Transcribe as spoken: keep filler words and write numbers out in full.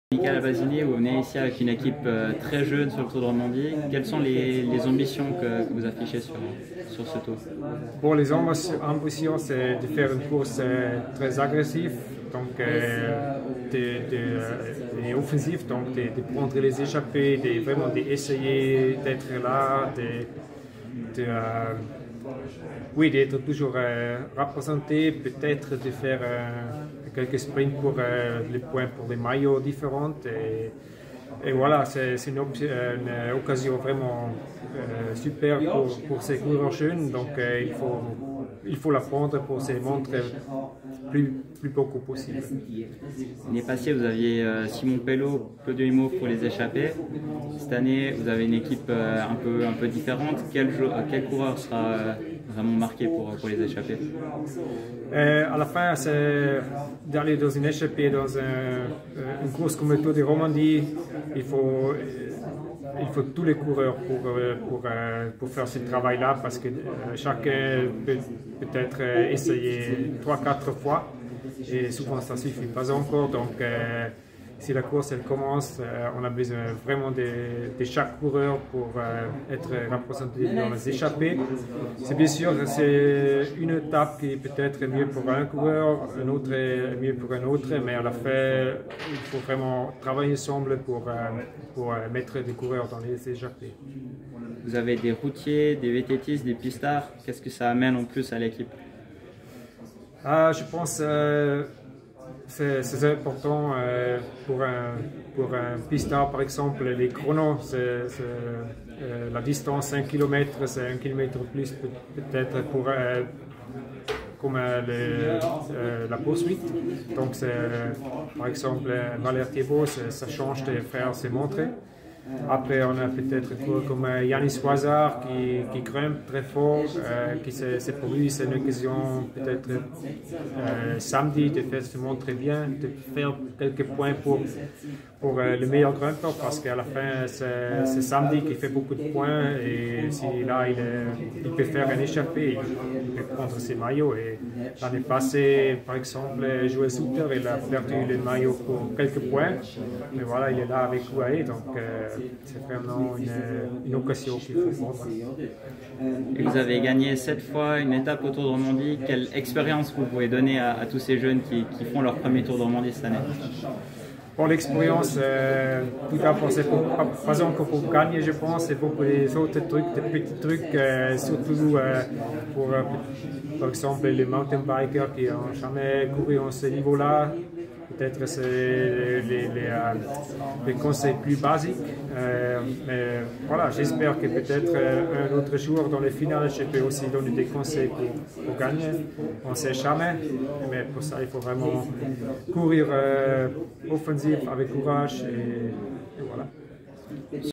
Michael Abasini, vous venez ici avec une équipe euh, très jeune sur le Tour de Romandie. Quelles sont les, les ambitions que, que vous affichez sur, sur ce tour? Bon, les ambitions, c'est de faire une course euh, très agressive, donc euh, de, de, euh, et offensive, donc de, de prendre les échappées, de vraiment d'essayer d'être là, de, de euh, oui, d'être toujours euh, représenté, peut-être de faire euh, quelques sprints pour euh, les points pour les maillots différents. Et, et voilà, c'est une, une occasion vraiment euh, super pour, pour ces coureurs jeunes. Donc euh, il, faut, il faut la prendre pour se montrer plus, plus beaucoup possible. L'année passée, vous aviez euh, Simon Pello, peu de Himo pour les échappées. Cette année, vous avez une équipe euh, un, peu, un peu différente. Quel, quel coureur sera euh, vraiment marqué pour, pour les échappées? Euh, à la fin, c'est d'aller dans une échappée, dans un, une course comme le Tour de Romandie. Il faut, il faut tous les coureurs pour, pour, pour faire ce travail-là, parce que chacun peut peut-être essayer trois quatre fois et souvent ça ne suffit pas encore. Donc, euh, si la course elle commence, euh, on a besoin vraiment de, de chaque coureur pour euh, être représenté dans les échappées. C'est bien sûr c'est une étape qui est peut-être mieux pour un coureur, un autre est mieux pour un autre, mais à la fin, il faut vraiment travailler ensemble pour, euh, pour euh, mettre des coureurs dans les échappées. Vous avez des routiers, des V T T s, des pistards. Qu'est-ce que ça amène en plus à l'équipe? Ah, je pense euh, c'est important euh, pour, un, pour un pistard, par exemple, les chronos, c'est euh, la distance cinq kilomètres, c'est un kilomètre plus peut-être pour euh, comme euh, le, euh, la poursuite. Donc, euh, par exemple, Valère Thibault, ça change de faire ses montrées. Après, on a peut-être comme Yanis Wazar qui, qui grimpe très fort, euh, qui c'est pour lui c'est une occasion peut-être euh, samedi de faire se montrer bien, de faire quelques points pour, pour euh, le meilleur grimpeur, parce qu'à la fin c'est samedi qui fait beaucoup de points, et si là il, est, il peut faire un échappé, il peut prendre ses maillots. Et l'année passée, par exemple, Joël Souter, il a perdu le maillot pour quelques points, mais voilà, il est là avec U A E, donc euh, c'est vraiment une, une occasion qu'il faut prendre. Et vous avez gagné sept fois une étape au Tour de Romandie. Quelle expérience vous pouvez donner à, à tous ces jeunes qui, qui font leur premier Tour de Romandie cette année? Pour l'expérience, euh, tout d'abord, c'est pas, pas encore pour gagner, je pense, c'est pour les autres trucs, des petits trucs, euh, surtout euh, pour, euh, par exemple, les mountain bikers qui n'ont jamais couru à ce niveau-là. Peut-être c'est les, les, les, euh, les conseils plus basiques, euh, mais voilà, j'espère que peut-être euh, un autre jour dans les finales, je peux aussi donner des conseils pour, pour gagner. On ne sait jamais, mais pour ça, il faut vraiment courir euh, offensif avec courage, et, et voilà.